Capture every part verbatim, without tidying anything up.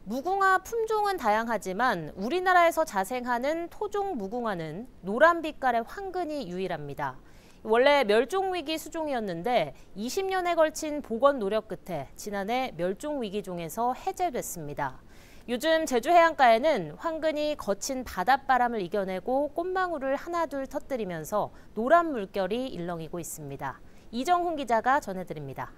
무궁화 품종은 다양하지만 우리나라에서 자생하는 토종 무궁화는 노란 빛깔의 황근이 유일합니다. 원래 멸종위기 수종이었는데 이십 년에 걸친 복원 노력 끝에 지난해 멸종위기종에서 해제됐습니다. 요즘 제주 해안가에는 황근이 거친 바닷바람을 이겨내고 꽃망울을 하나둘 터뜨리면서 노란 물결이 일렁이고 있습니다. 이정훈 기자가 전해드립니다.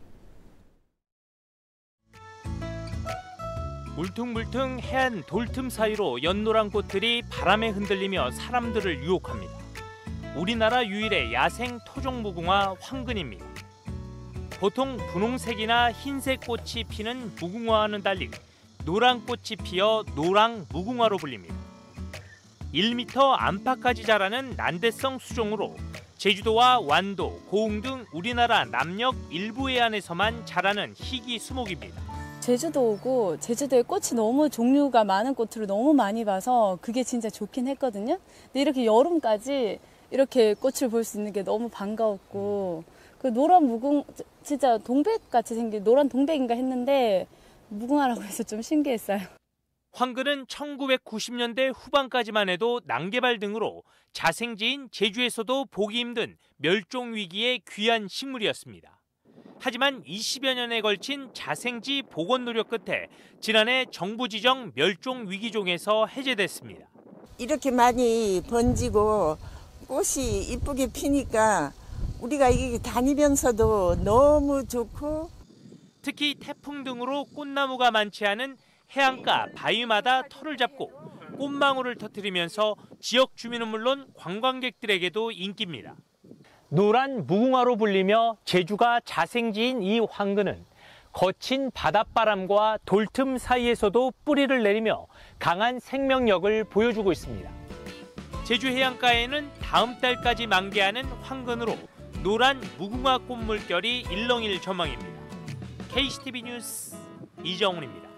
울퉁불퉁 해안 돌틈 사이로 연노란 꽃들이 바람에 흔들리며 사람들을 유혹합니다. 우리나라 유일의 야생 토종 무궁화 황근입니다. 보통 분홍색이나 흰색 꽃이 피는 무궁화와는 달리 노란 꽃이 피어 노랑 무궁화로 불립니다. 일 미터 안팎까지 자라는 난대성 수종으로 제주도와 완도, 고흥 등 우리나라 남녘 일부 해안에서만 자라는 희귀 수목입니다. 제주도 오고 제주도에 꽃이 너무 종류가 많은 꽃을 너무 많이 봐서 그게 진짜 좋긴 했거든요. 근데 이렇게 여름까지 이렇게 꽃을 볼 수 있는 게 너무 반가웠고, 그 노란 무궁 진짜 동백같이 생긴 노란 동백인가 했는데 무궁화라고 해서 좀 신기했어요. 황근은 천구백구십 년대 후반까지만 해도 난개발 등으로 자생지인 제주에서도 보기 힘든 멸종 위기의 귀한 식물이었습니다. 하지만 이십여 년에 걸친 자생지 복원 노력 끝에 지난해 정부 지정 멸종 위기종에서 해제됐습니다. 이렇게 많이 번지고 꽃이 이쁘게 피니까 우리가 이게 다니면서도 너무 좋고, 특히 태풍 등으로 꽃나무가 많지 않은 해안가 바위마다 털을 잡고 꽃망울을 터뜨리면서 지역 주민은 물론 관광객들에게도 인기입니다. 노란 무궁화로 불리며 제주가 자생지인 이 황근은 거친 바닷바람과 돌틈 사이에서도 뿌리를 내리며 강한 생명력을 보여주고 있습니다. 제주 해안가에는 다음 달까지 만개하는 황근으로 노란 무궁화 꽃 물결이 일렁일 전망입니다. 케이씨티비 뉴스 이정훈입니다.